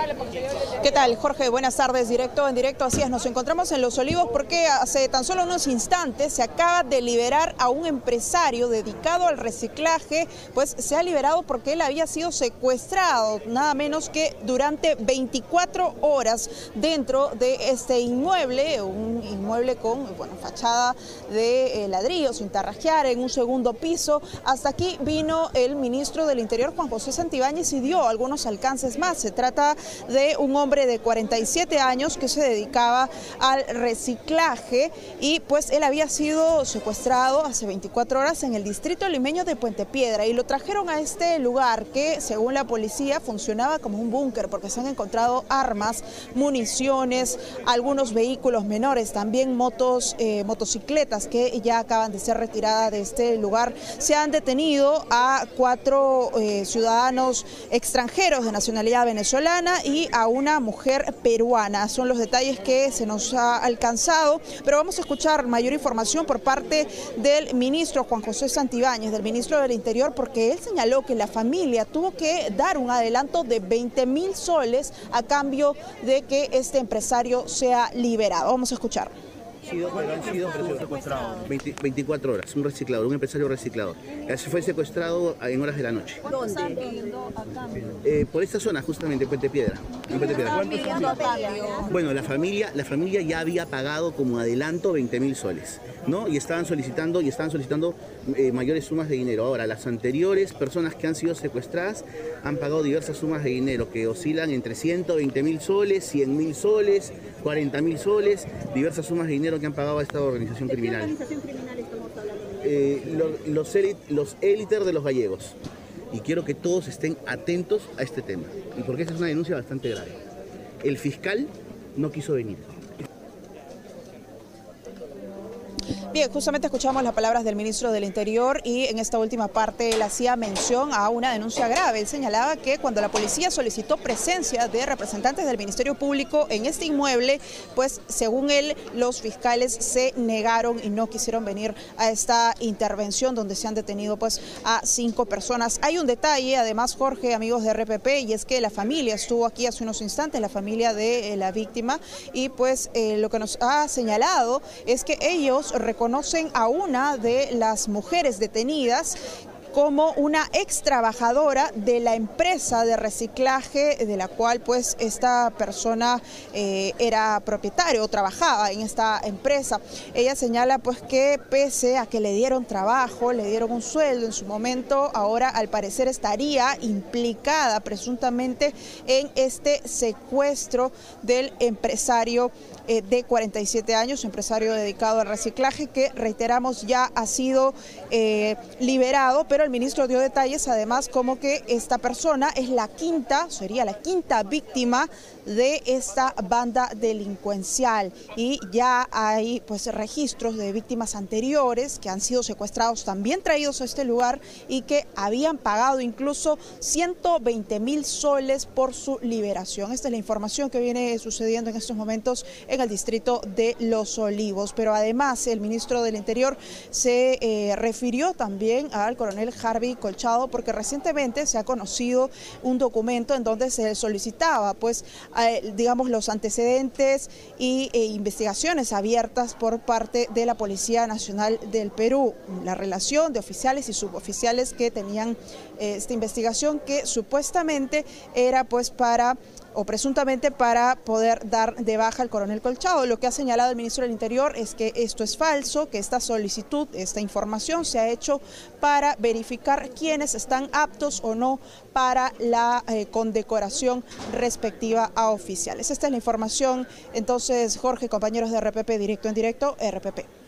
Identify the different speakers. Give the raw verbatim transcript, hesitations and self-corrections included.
Speaker 1: ¿Qué tal, Jorge? Buenas tardes, directo en directo. Así es, nos encontramos en Los Olivos porque hace tan solo unos instantes se acaba de liberar a un empresario dedicado al reciclaje, pues se ha liberado porque él había sido secuestrado, nada menos que durante veinticuatro horas dentro de este inmueble, un inmueble con, bueno, fachada de eh, ladrillo, sin tarrajear, en un segundo piso. Hasta aquí vino el ministro del Interior, Juan José Santibáñez, y dio algunos alcances más. Se trata de un hombre de cuarenta y siete años que se dedicaba al reciclaje y pues él había sido secuestrado hace veinticuatro horas en el distrito limeño de Puente Piedra y lo trajeron a este lugar que, según la policía, funcionaba como un búnker porque se han encontrado armas, municiones, algunos vehículos menores, también motos, eh, motocicletas que ya acaban de ser retiradas de este lugar. Se han detenido a cuatro eh, ciudadanos extranjeros de nacionalidad venezolana y a una mujer peruana. Son los detalles que se nos ha alcanzado, pero vamos a escuchar mayor información por parte del ministro Juan José Santibáñez, del ministro del Interior, porque él señaló que la familia tuvo que dar un adelanto de veinte mil soles a cambio de que este empresario sea liberado. Vamos a escuchar.
Speaker 2: Sido, pero han sido secuestrados. veinticuatro horas, un reciclador, un empresario reciclador. Se fue secuestrado en horas de la noche.
Speaker 1: ¿Dónde?
Speaker 2: Eh, por esta zona, justamente, Puente Piedra. En Puente Piedra. Bueno, la familia, la familia ya había pagado como adelanto veinte mil soles, ¿no? Y estaban solicitando, y estaban solicitando eh, mayores sumas de dinero. Ahora, las anteriores personas que han sido secuestradas han pagado diversas sumas de dinero que oscilan entre ciento veinte mil soles, cien mil soles, cuarenta mil soles, diversas sumas de dinero que han pagado a esta organización criminal.
Speaker 3: ¿De qué organización criminal estamos hablando?
Speaker 2: Eh, los, los, élit, los éliter de los gallegos. Y quiero que todos estén atentos a este tema, y porque esta es una denuncia bastante grave. El fiscal no quiso venir.
Speaker 1: Bien, justamente escuchamos las palabras del ministro del Interior y en esta última parte él hacía mención a una denuncia grave. Él señalaba que cuando la policía solicitó presencia de representantes del Ministerio Público en este inmueble, pues según él, los fiscales se negaron y no quisieron venir a esta intervención donde se han detenido pues a cinco personas. Hay un detalle, además, Jorge, amigos de R P P, y es que la familia estuvo aquí hace unos instantes, la familia de eh, la víctima, y pues eh, lo que nos ha señalado es que ellos reconocen a una de las mujeres detenidas como una ex trabajadora de la empresa de reciclaje de la cual pues esta persona eh, era propietaria o trabajaba en esta empresa. Ella señala pues que pese a que le dieron trabajo, le dieron un sueldo en su momento, ahora al parecer estaría implicada presuntamente en este secuestro del empresario eh, de cuarenta y siete años, empresario dedicado al reciclaje que, reiteramos, ya ha sido eh, liberado, pero el ministro dio detalles además como que esta persona es la quinta, sería la quinta víctima de esta banda delincuencial y ya hay pues registros de víctimas anteriores que han sido secuestrados, también traídos a este lugar y que habían pagado incluso ciento veinte mil soles por su liberación. Esta es la información que viene sucediendo en estos momentos en el distrito de Los Olivos, pero además el ministro del Interior se eh, refirió también al coronel Harvey Colchado porque recientemente se ha conocido un documento en donde se solicitaba pues eh, digamos los antecedentes y eh, investigaciones abiertas por parte de la Policía Nacional del Perú, la relación de oficiales y suboficiales que tenían eh, esta investigación que supuestamente era pues para o presuntamente para poder dar de baja al coronel Colchado. Lo que ha señalado el ministro del Interior es que esto es falso, que esta solicitud, esta información se ha hecho para verificar quiénes están aptos o no para la eh, condecoración respectiva a oficiales. Esta es la información. Entonces, Jorge, compañeros de R P P, directo en directo, R P P.